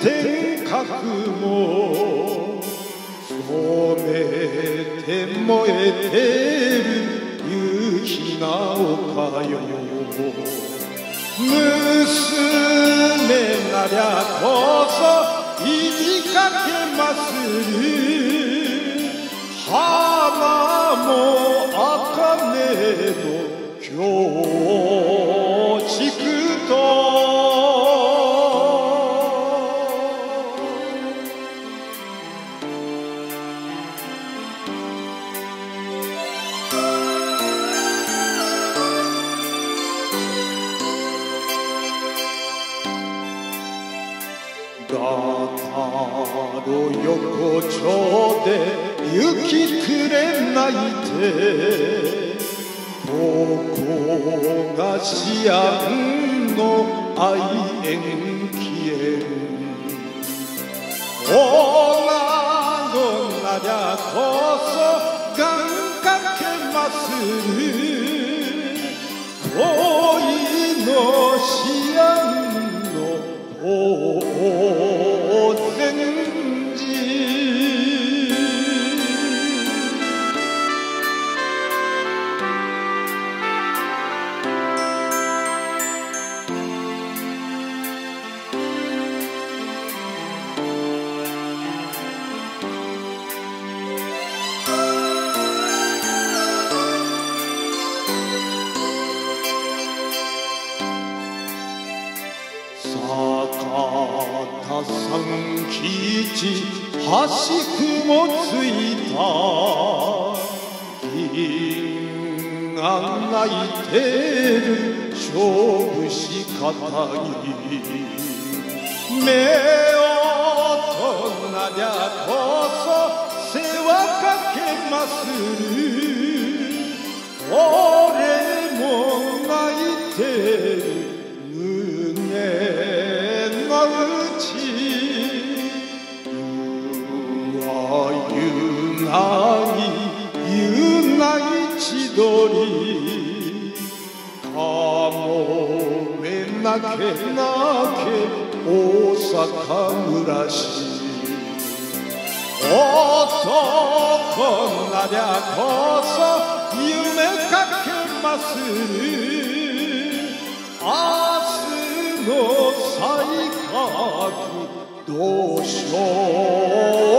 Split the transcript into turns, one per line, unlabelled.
天閣も染めて燃えてる夕日が丘よ。娘なりゃこそ言いかけまする。花も茜の京畜とだたろ横丁で雪くれ泣いて、ここが思案の愛縁消える。女のなりゃこそ願かけまする。恋の思案の法然寺。坂田三吉橋雲ついた。銀が泣いてる勝負しかたぎ。目をとなりゃこそ世話かけまする。俺も泣いてる胸の内。ゆなぎ千鳥。かもめなけなけ大阪暮らし。男なりゃこそ夢かけまする。明日の才覚どうしよう